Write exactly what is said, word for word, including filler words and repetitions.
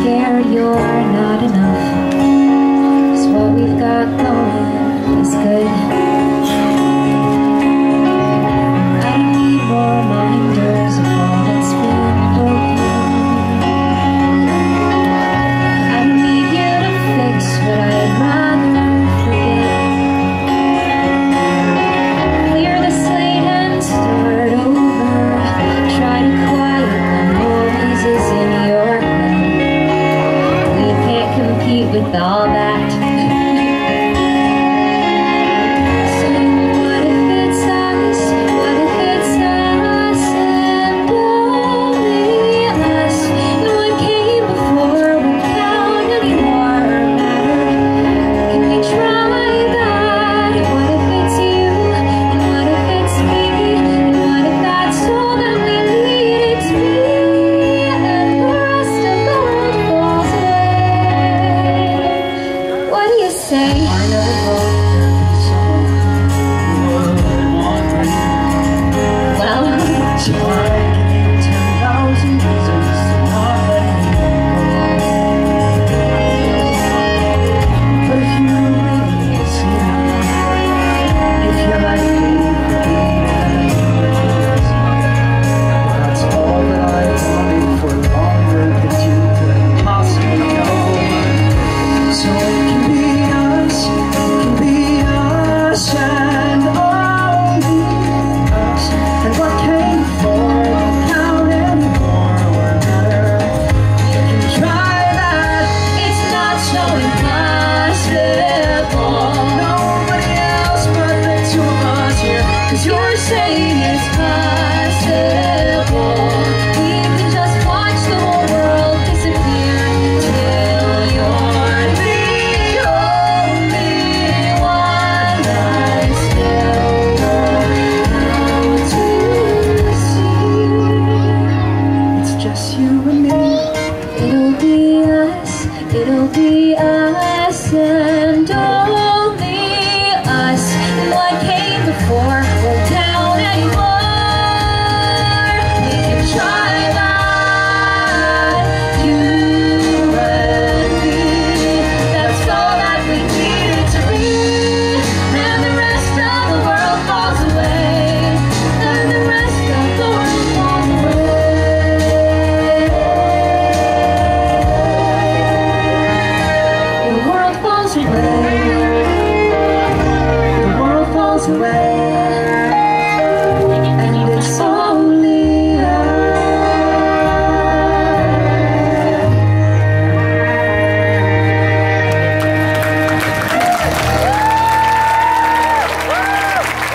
scared you're not enough, 'cause what we've got going is good. I don't need more reminders of all that's been broken. I don't need you to fix what I'd rather forget. Clear the slate and start over. Try to quiet the noises in your head. We can't compete with all that. I never thought someone would want me. Well, so I give you ten thousand reasons to not let me go. But if you really see me, if you like me, that's all that I wanted for longer than you could possibly know. So it can be and only us, and what came before won't count anymore or matter. You can try that, it's not so impossible. Nobody else but the two of us here, 'cause you're saying it's possible. We can just watch the whole world disappear till you're the only one I still know how to see. It's just you and me. It'll be us, it'll be us and only us. And what came before won't count anymore. We can try that, you and me. That's all that we needed to be. And the rest of the world falls away. And the rest of the world falls away. The world falls away. The world falls away.